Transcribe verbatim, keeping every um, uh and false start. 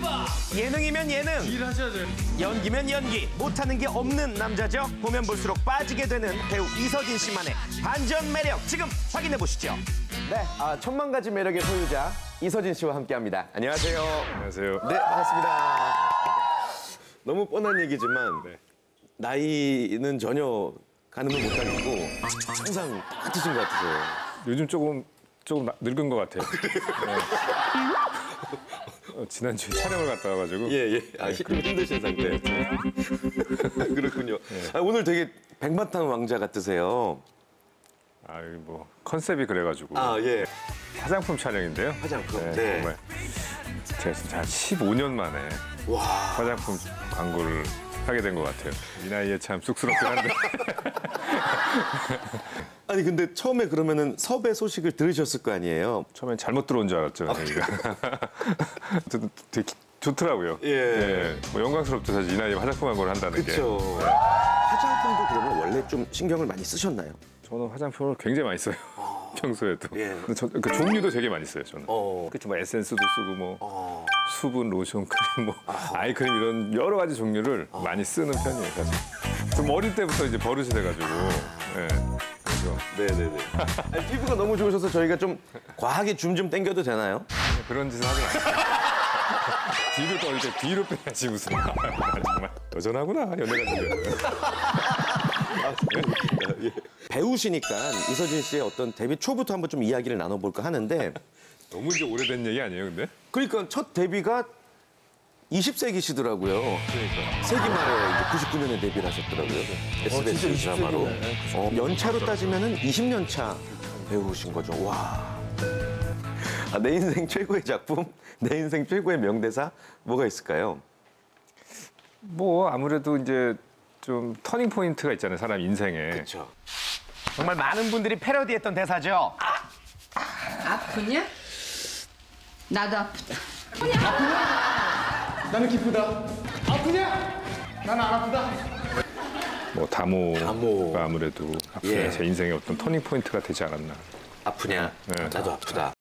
예능이면 예능, 일하셔야 돼요. 연기면 연기, 못하는 게 없는 남자죠. 보면 볼수록 빠지게 되는 배우 이서진 씨만의 반전 매력 지금 확인해 보시죠. 네, 아, 천만 가지 매력의 소유자 이서진 씨와 함께합니다. 안녕하세요. 안녕하세요. 네, 반갑습니다. 너무 뻔한 얘기지만 네. 나이는 전혀 가늠을 못하겠고 항상 똑같으신 것 같으세요. 요즘 조금 조금 나- 늙은 것 같아요. 네. 어, 지난주에 촬영을 갔다 와가지고. 예, 예. 아, 좀 힘드신 상태. 그렇군요. 아, 오늘 되게 백마탄 왕자 같으세요. 아, 여기 뭐 컨셉이 그래가지고 아, 예. 화장품 촬영인데요. 화장품. 네, 네. 정말 제가 진짜 한 십오 년 만에 와. 화장품 광고를 하게 된 것 같아요. 이 나이에 참 쑥스럽긴 한데. 아니 근데 처음에 그러면은 섭외 소식을 들으셨을 거 아니에요? 처음엔 잘못 들어온 줄 알았죠. 저희가. 되게, 되게 좋더라고요. 예. 예, 뭐 영광스럽죠. 사실 이 나이에 화장품 광고를 한다는 게. 그렇죠. 화장품도 그러면 원래 좀 신경을 많이 쓰셨나요? 저는 화장품을 굉장히 많이 써요. 평소에도. 예. 근데 저, 그 종류도 되게 많이 써요, 저는. 어. 그렇죠. 뭐 에센스도 쓰고 뭐 어. 수분, 로션, 크림, 뭐 아이크림 이런 여러 가지 종류를 많이 쓰는 편이에요, 사실. 좀 어릴 때부터 이제 버릇이 돼가지고. 예. 그래서 네네네. 아니, 피부가 너무 좋으셔서 저희가 좀 과하게 줌 좀 당겨도 되나요? 그런 짓을 하지 마세요. 뒤로 또 이렇게 뒤로 빼야지 무슨. 정말 여전하구나, 연애가 지금. 예. 배우시니까 이서진 씨의 어떤 데뷔 초부터 한번 좀 이야기를 나눠볼까 하는데 너무 이제 오래된 얘기 아니에요, 근데? 그러니까 첫 데뷔가 이십 세기시더라고요. 그러니까. 세기 말에 구십구 년에 데뷔를 하셨더라고요. 에스비에스 드라마로. 어, 연차로 따지면은 이십 년 차 배우신 거죠. 와. 아, 내 인생 최고의 작품, 내 인생 최고의 명대사 뭐가 있을까요? 뭐 아무래도 이제 좀 터닝 포인트가 있잖아요, 사람 인생에. 그렇죠. 정말 많은 분들이 패러디했던 대사죠. 아프냐? 나도 아프다. 나는 기쁘다. 아프냐? 나는 안 아프다. 뭐 다모가 다모. 아무래도 예. 제 인생의 어떤 터닝 포인트가 되지 않았나. 아프냐? 네. 나도 아프다.